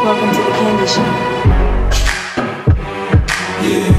Welcome to the candy shop. Yeah.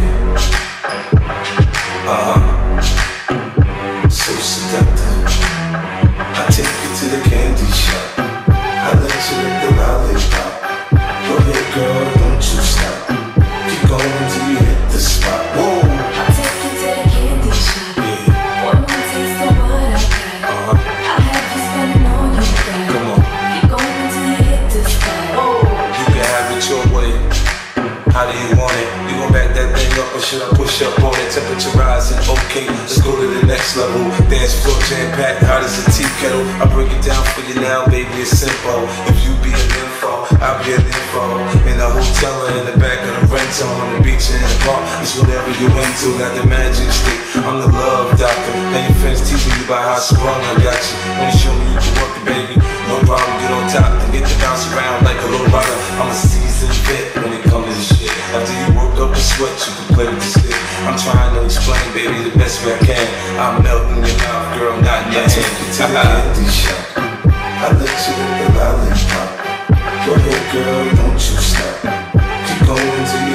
So seductive. I take you to the candy shop. I let you lick the lollipop. Go ahead, girl, don't you stop. Keep going till you hit the spot. Whoa. I take you to the candy shop. Yeah. One more taste of what I got. I'll have you spending all you got. Come on. Keep going till you hit the spot. Whoa. You can have it your way. How do you want it? You gon' back that thing up or should I push up on it? Temperature rising, okay, let's go to the next level. Dance floor jam-packed, hot as a tea kettle. I break it down for you now, baby, it's simple. If you be an info, I'll be an info. In the hotel or in the back of the rental, on the beach and in the park, it's whatever you into. Got the magic stick, I'm the love doctor. And your friends teasing you about how sprung I got you. Wanna show me you can work it, baby? No problem, get on top and get to bounce around like a little rider. I'm a seasoned vet when it comes to this shit. After you work up a sweat, you can play with the stick. I'm trying to explain, baby, the best way I can. I'm melting your mouth, girl, not in your hand. Take you to the candy shop. I let you lick the lollipop. Go ahead, girl, don't you stop. Keep going till you